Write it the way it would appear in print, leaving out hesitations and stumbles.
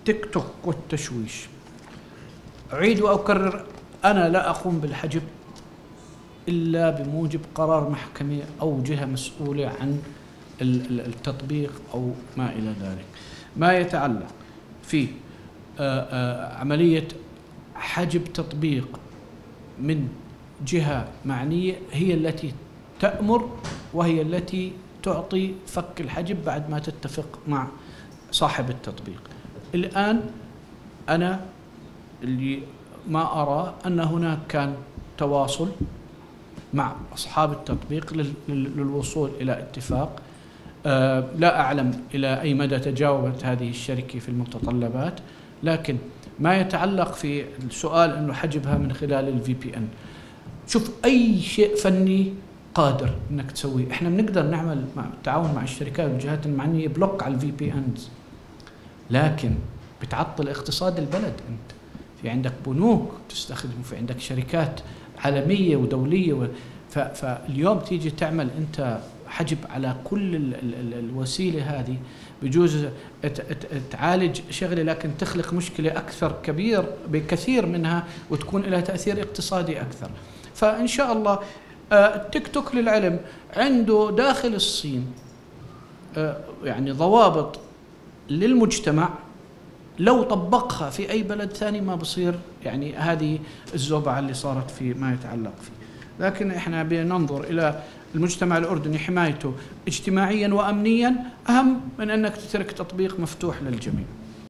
التيك توك والتشويش، أعيد وأكرر، أنا لا أقوم بالحجب إلا بموجب قرار محكمي أو جهة مسؤولة عن التطبيق أو ما إلى ذلك. ما يتعلق في عملية حجب تطبيق من جهة معنية هي التي تأمر وهي التي تعطي فك الحجب بعد ما تتفق مع صاحب التطبيق. الآن أنا اللي ما أرى أن هناك كان تواصل مع أصحاب التطبيق للوصول إلى اتفاق. لا أعلم إلى أي مدى تجاوبت هذه الشركة في المتطلبات، لكن ما يتعلق في السؤال أنه حجبها من خلال الVPN، شوف أي شيء فني قادر أنك تسويه. إحنا بنقدر نعمل مع التعاون مع الشركات والجهات المعنية بلوك على الVPNs، لكن بتعطل اقتصاد البلد. أنت في عندك بنوك تستخدم، في عندك شركات عالمية ودولية، فاليوم تيجي تعمل أنت حجب على كل الوسيلة هذه، بجوز تعالج شغلة لكن تخلق مشكلة أكثر كبير بكثير منها وتكون لها تأثير اقتصادي أكثر. فإن شاء الله التيك توك للعلم عنده داخل الصين يعني ضوابط للمجتمع، لو طبقها في أي بلد ثاني ما بصير يعني هذه الزوبعة اللي صارت في ما يتعلق فيه. لكن إحنا بننظر إلى المجتمع الأردني حمايته اجتماعيا وأمنيا أهم من أنك تترك تطبيق مفتوح للجميع.